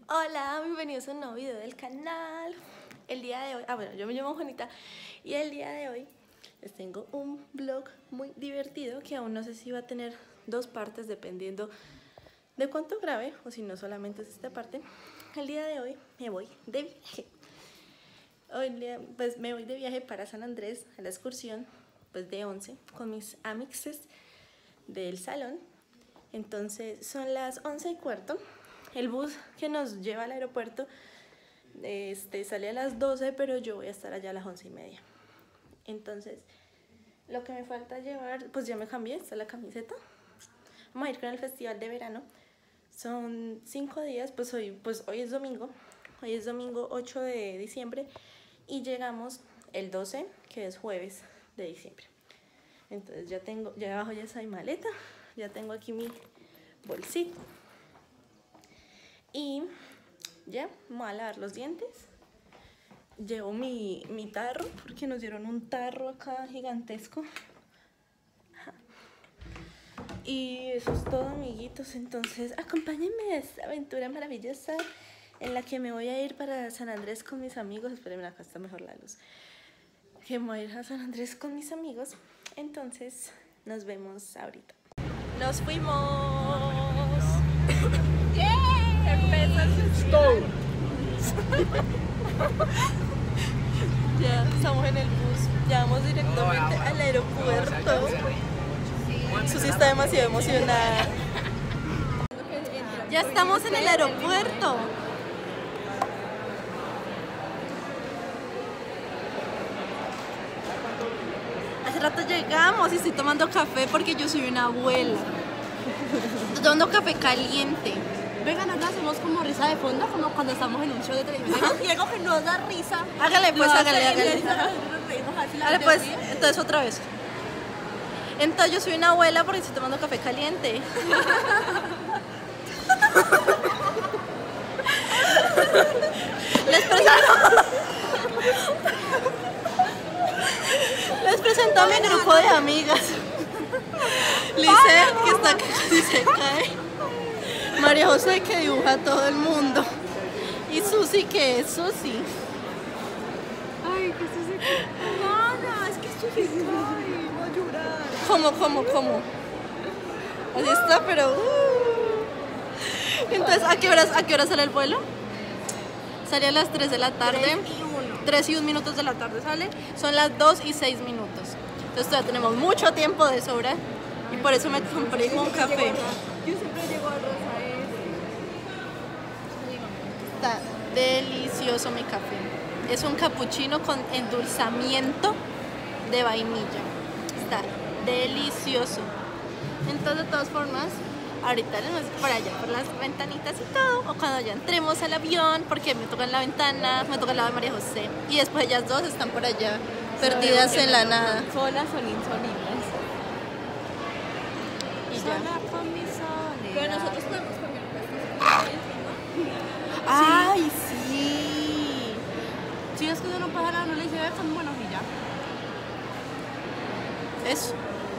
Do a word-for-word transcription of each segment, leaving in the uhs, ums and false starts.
Hola, bienvenidos a un nuevo video del canal. El día de hoy, ah bueno, yo me llamo Juanita y el día de hoy les tengo un vlog muy divertido que aún no sé si va a tener dos partes dependiendo de cuánto grabe o si no solamente es esta parte. El día de hoy me voy de viaje. Hoy día, pues me voy de viaje para San Andrés a la excursión pues de once con mis amixes del salón. Entonces son las once y cuarto. El bus que nos lleva al aeropuerto este, sale a las doce, pero yo voy a estar allá a las once y media. Entonces, lo que me falta llevar, pues ya me cambié, está la camiseta. Vamos a ir con el festival de verano. Son cinco días, pues hoy, pues hoy es domingo. Hoy es domingo ocho de diciembre y llegamos el doce, que es jueves de diciembre. Entonces ya tengo, ya abajo ya está mi maleta, ya tengo aquí mi bolsito. Y ya, me voy a lavar los dientes. Llevo mi, mi tarro, porque nos dieron un tarro acá gigantesco. Y eso es todo, amiguitos. Entonces, acompáñenme a esta aventura maravillosa en la que me voy a ir para San Andrés con mis amigos. Espérenme, acá está mejor la luz. Que me voy a ir a San Andrés con mis amigos. Entonces, nos vemos ahorita. ¡Nos fuimos! ¡Yeah! Ya estamos en el bus, ya vamos directamente al aeropuerto. Susi está demasiado emocionada. Ya estamos en el aeropuerto. Hace rato llegamos y estoy tomando café porque yo soy una abuela. Estoy tomando café caliente. Vengan acá, hacemos como risa de fondo, como cuando estamos en un show de televisión. Y algo que nos da risa. Hágale pues, hágale, hágale. Hágale pues, ríe. entonces otra vez. Entonces yo soy una abuela porque estoy tomando café caliente. Les presento. Les presento a mi grupo de amigas. Lice, que está acá, casi se cae. María José, que dibuja a todo el mundo. Y Susi, que es Susi. Ay, que Susi. Nada, es que Susi se cae. Va a llorar. ¿Cómo, cómo, cómo? Así está, pero... Uh. Entonces, ¿a qué horas, a qué hora sale el vuelo? Sale a las tres de la tarde. tres y uno. tres y un minutos de la tarde sale. Son las dos y seis minutos. Entonces todavía tenemos mucho tiempo de sobra. Y por eso me compré un café. Yo siempre llego a Rosa. Está delicioso mi café. Es un cappuccino con endulzamiento de vainilla. Está delicioso. Entonces, de todas formas, ahorita les muestro para allá, por las ventanitas y todo. O cuando ya entremos al avión, porque me toca en la ventana, me toca al lado de María José. Y después ellas dos están por allá, perdidas en la nada. Solas son insólitas. Y ya. Sola con mi soledad. Pero nosotros podemos comer puestos. ¡Ay, sí! Si es que uno no pasa nada, no le dice, están buenos y ya. Eso.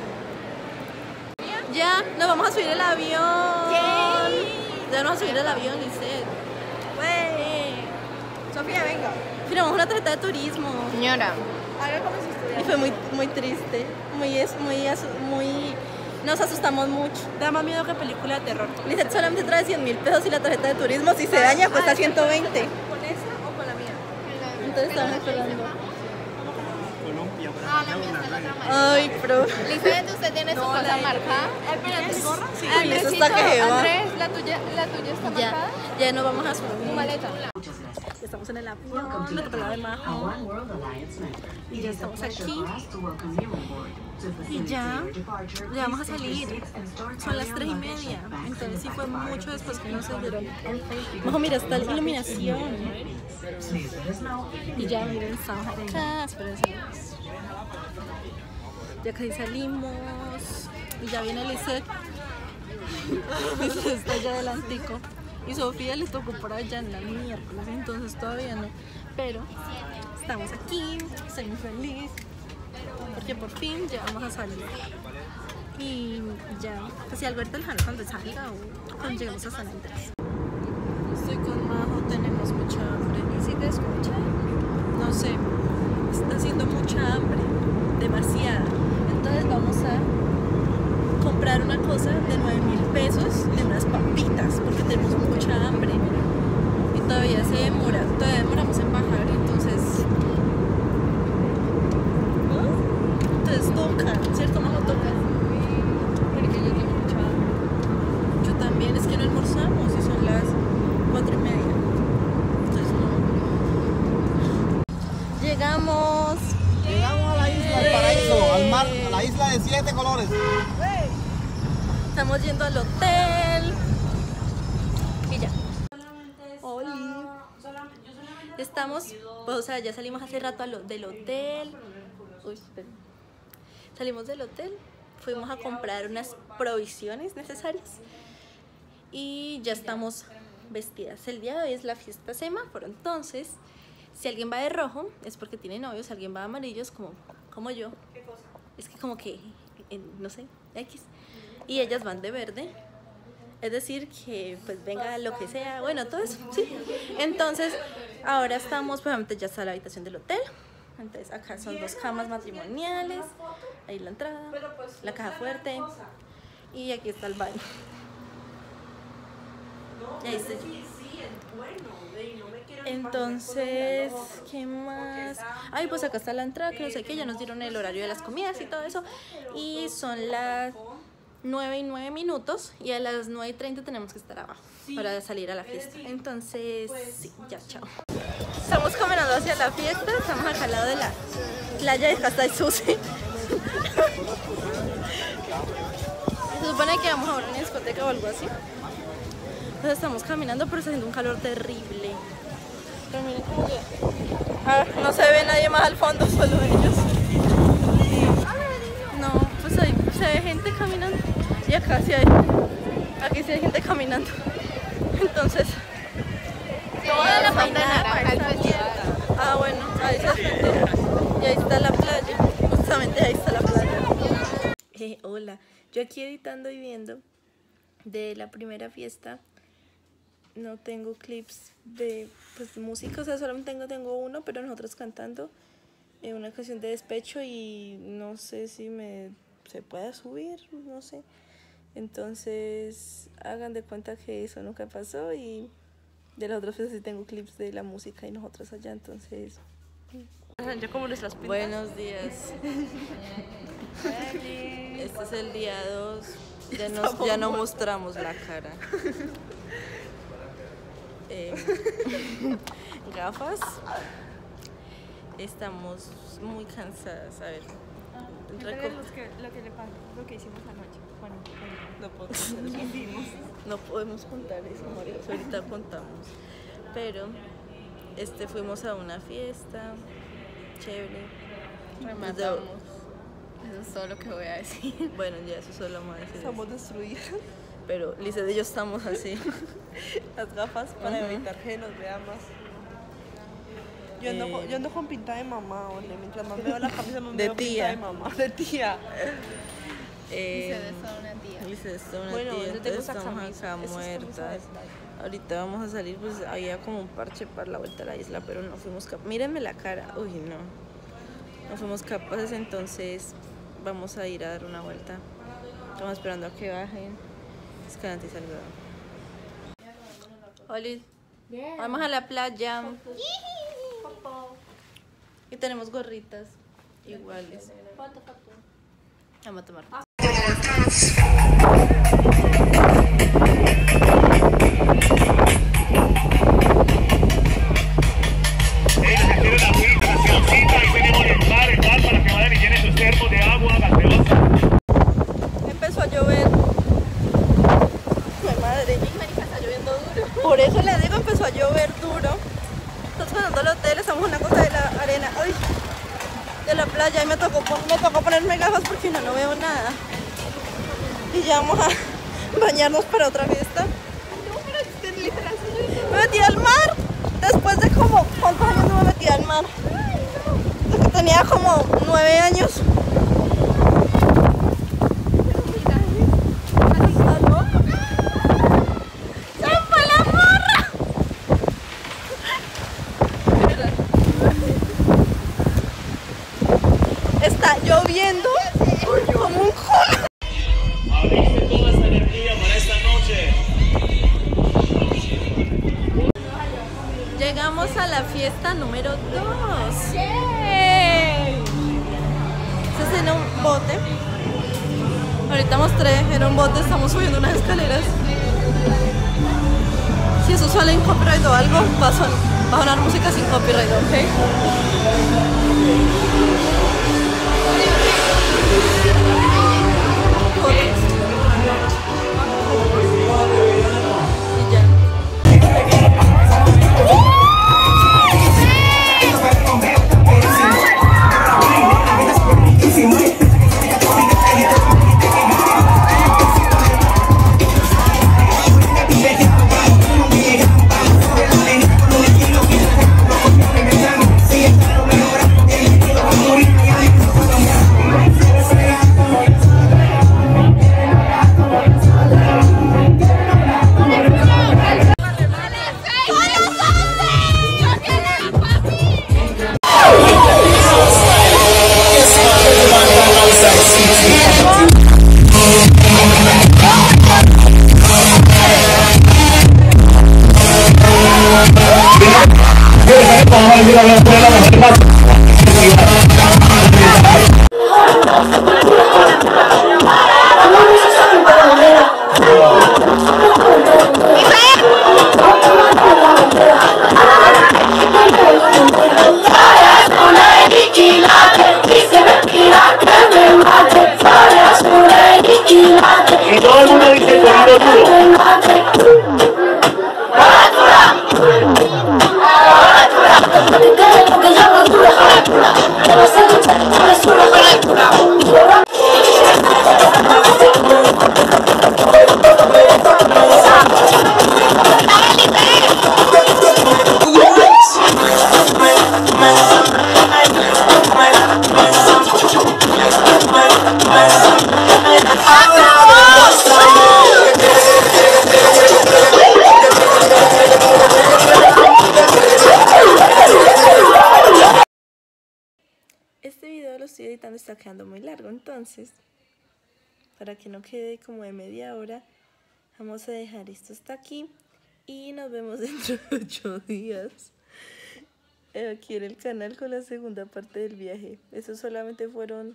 Ya, nos vamos a subir el avión. Yay. Ya nos vamos a subir el avión, Lisette. Wey. Sofía, venga. Firmamos una tarjeta de turismo. Señora. Haga como si estuviera. Y fue muy, muy triste. Muy, es, muy, muy... Nos asustamos mucho. Da más miedo que película de terror. Lisette solamente trae cien mil pesos y la tarjeta de turismo, si se daña, cuesta ciento veinte. ¿Con esa o con la mía? Entonces estamos esperando. Colombia, Ah, la mía está en la otra mano. Ay, pro. Lisette, ¿usted tiene su cosa marcada? Espérate, ¿gorra? Sí. Uy, eso está que se va. Andrés, ¿la tuya, la tuya está Ya, marcada? ya nos vamos a Tu subir. maleta. Estamos en el avión, me tocó la de Majo. Y ya estamos aquí. Y ya, ya vamos a salir. Son las tres y media. Entonces sí fue mucho después que nos dieron. Majo, mira, está la iluminación. Y ya, miren, estamos acá. Espérense. Ya casi salimos. Y ya viene Lisette. Lisette está allá adelantico. Y Sofía le tocó por allá en la miércoles, entonces todavía no. Pero estamos aquí, estoy muy feliz. Porque por fin ya vamos a salir. Y ya, pues si algo ahorita lejano cuando salga o cuando lleguemos a San Andrés. Estoy con Majo. pagar una cosa de nueve mil pesos de unas papitas porque tenemos mucha hambre y todavía se demora, todavía demoramos en bajar, entonces ¿no? Entonces toca, ¿cierto mamá? Toca. Porque yo tengo mucha hambre. Yo también, es que no almorzamos y son las cuatro y media, entonces no. Llegamos. Llegamos a la isla del paraíso, al mar, a la isla de siete colores. Estamos yendo al hotel. Y ya. Hola. Estamos, pues, o sea, ya salimos hace rato al- del hotel. Uy, espera. Salimos del hotel, fuimos a comprar unas provisiones necesarias y ya estamos vestidas. El día de hoy es la fiesta semáforo, entonces si alguien va de rojo es porque tiene novio, si alguien va de amarillo es como, como yo. ¿Qué cosa? Es que como que, en, no sé, X. Y ellas van de verde. Es decir, que pues venga lo que sea, bueno, todo eso, sí. Entonces, ahora estamos, obviamente ya está la habitación del hotel. Entonces, acá son dos camas matrimoniales. Ahí la entrada, la caja fuerte. Y aquí está el baño. Y ahí estoy yo. Entonces, ¿qué más? Ay, pues acá está la entrada, que no sé qué, ya nos dieron el horario de las comidas y todo eso. Y son las nueve y nueve minutos y a las nueve y treinta tenemos que estar abajo para salir a la fiesta. Entonces, sí, ya, chao. Estamos caminando hacia la fiesta, estamos acá al lado de la playa de Casta Susi. Se supone que vamos a ver una discoteca o algo así. Entonces estamos caminando, pero está haciendo un calor terrible. Pero miren cómo que... Ah, no se ve nadie más al fondo, solo ellos. No, pues ahí se ve gente caminando. Y acá sí hay. Aquí sí hay gente caminando. Entonces, toda la parte de naranja está abierta. Ah, bueno, ahí se gente. Y ahí está la playa. Justamente ahí está la playa. Eh, hola, yo aquí editando y viendo de la primera fiesta. No tengo clips de pues, música, o sea, solamente tengo, tengo uno, pero nosotros cantando eh, una canción de despecho y no sé si me se pueda subir, no sé. Entonces, hagan de cuenta que eso nunca pasó y de las otras veces sí tengo clips de la música y nosotros allá, entonces... Ya como nuestras pintas. Buenos días. Este es el día dos, ya, nos, ya no mostramos la cara. Eh, gafas. Estamos muy cansadas. A ver, reco- Lo que, lo que le pasó, lo que hicimos anoche. Bueno, no podemos, no podemos contar eso, María. Ahorita contamos. Pero este fuimos a una fiesta chévere. rematamos. Eso es todo lo que voy a decir. Bueno, ya eso solo vamos a decir. Estamos destruidas. Pero Lisa y yo estamos así. Las gafas para Ajá. evitar que nos vean más. Yo ando, Eh. con, yo ando con pinta de mamá, ole. Mientras más veo la camisa, más De veo tía. pinta de mamá. De tía. Eh, Se besó una tía. Lisa es una Bueno, tía, yo tengo entonces esa estamos camisa. acá Esa es camisa de muertas. playa. Ahorita vamos a salir, pues había como un parche para la vuelta a la isla, pero no fuimos capaces. Mírenme la cara, uy no. No fuimos capaces, entonces vamos a ir a dar una vuelta. Estamos esperando a que bajen. Escalante y saludado. Oli, vamos a la playa. Y tenemos gorritas iguales. Vamos a tomar. Empezó a llover. ¡Ay, madre! Está lloviendo duro. Por eso le digo, empezó a llover duro. Estamos pasando al hotel, estamos en una cosa de la arena. ¡Ay! De la playa y me tocó, pon- me tocó ponerme gafas porque no, no veo nada. Y ya vamos a bañarnos para otra fiesta. Me metí al mar. Después de como, ¿cuántos años no me metí al mar? Desde que tenía como nueve años. ¡Se fue la morra! Está lloviendo como un culo. Llegamos a la fiesta número dos. ¡Yay! Este es en un bote. Ahorita mostré, en un bote estamos subiendo unas escaleras. Si eso sale en copyright o algo, va a, son, va a sonar música sin copyright, ¿ok? Y ya. Y todo el mundo dice corrido duro. Este video lo estoy editando, está quedando muy largo, entonces, para que no quede como de media hora, vamos a dejar esto hasta aquí y nos vemos dentro de ocho días aquí en el canal con la segunda parte del viaje. Eso solamente fueron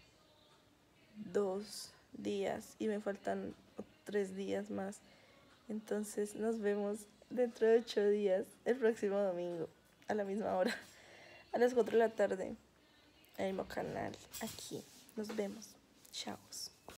dos días y me faltan tres días más. Entonces nos vemos dentro de ocho días, el próximo domingo, a la misma hora, a las cuatro de la tarde. En el mismo canal, aquí. Nos vemos. Chao.